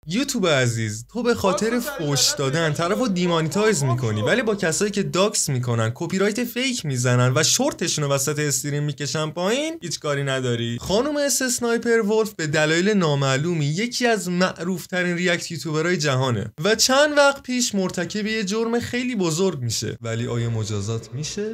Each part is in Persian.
یوتیوب عزیز، تو به خاطر فوش دادن طرفو دیمانیتایز میکنی، ولی با کسایی که داکس میکنن، کپی رایت فیک میزنن و شورتشون رو وسط استریم میکشن پایین هیچ کاری نداری. خانم اس اسنایپر ولف به دلایل نامعلومی یکی از معروف ترین ریاکت یوتیوبرای جهانه و چند وقت پیش مرتکب یه جرم خیلی بزرگ میشه، ولی آیا مجازات میشه؟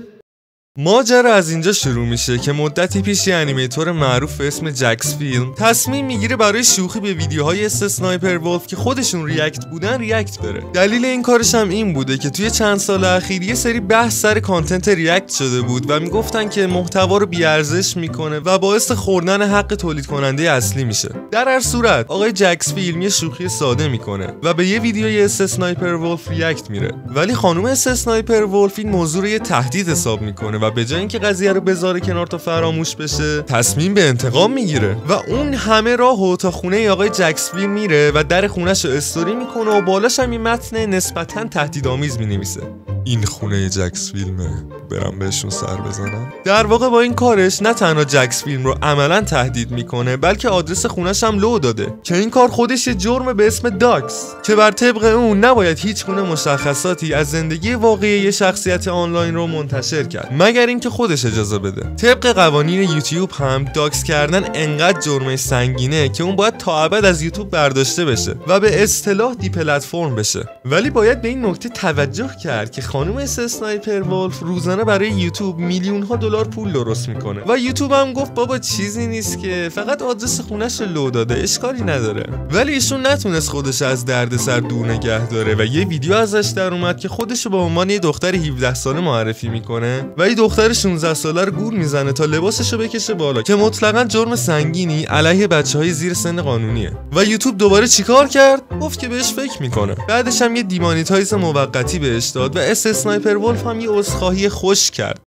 ماجرا از اینجا شروع میشه که مدتی پیش یه انیمیتور معروف به اسم جکس فیلم تصمیم میگیره برای شوخی به ویدیوهای اسنایپر ولف که خودشون ریاکت بودن ریاکت بره. دلیل این کارش هم این بوده که توی چند سال اخیر یه سری بحث سر کانتنت ریاکت شده بود و میگفتن که محتوا رو بی‌ارزش میکنه و باعث خوردن حق تولید کننده اصلی میشه. در هر صورت آقای جکس فیلم یه شوخی ساده میکنه و به یه ویدیوی اسنایپر ولف ریاکت میره، ولی خانم اسنایپر ولف این موضوع رو یه تهدید حساب میکنه و به جای اینکه قضیه رو بذاره کنار تا فراموش بشه تصمیم به انتقام میگیره و اون همه راهو تا خونه آقای جکس فیلم میره و در خونه‌شو استوری میکنه و بالاش هم این متن نسبتاً تهدیدآمیز مینویسه: این خونه جکس فیلمه، برم بهشون سر بزنم. در واقع با این کارش نه تنها جکس فیلم رو عملاً تهدید میکنه، بلکه آدرس خونش هم لو داده که این کار خودش یه جرم به اسم داکس که بر طبق اون نباید هیچ گونه مشخصاتی از زندگی واقعی یه شخصیت آنلاین رو منتشر کرد مگر اینکه خودش اجازه بده. طبق قوانین یوتیوب هم داکس کردن انقدر جرمش سنگینه که اون باید تا ابد از یوتیوب برداشته بشه و به اصطلاح دی پلتفرم بشه. ولی باید به این نکته توجه کرد که خانم اسنایپر ولف روزانه برای یوتیوب میلیون ها دلار پول درست میکنه و یوتیوب هم گفت بابا چیزی نیست که فقط آدرس خونش رو لو داده، اشکالی نداره. ولی ایشون نتونست خودش از دردسر دور نگه داره و یه ویدیو ازش در اومد که خودش رو به عنوان یه دختر 17 ساله معرفی میکنه و یه دختر 16 ساله رو گول میزنه تا لباسش رو بکشه بالا که مطلقاً جرم سنگینی علیه بچهای زیر سن قانونیه. و یوتیوب دوباره چیکار کرد؟ گفت که بهش فکر میکنه. بعدش هم یه دیمانیتایز موقتی بهش داد و اسنایپر ولف هم یه عذرخواهی خوش کرد.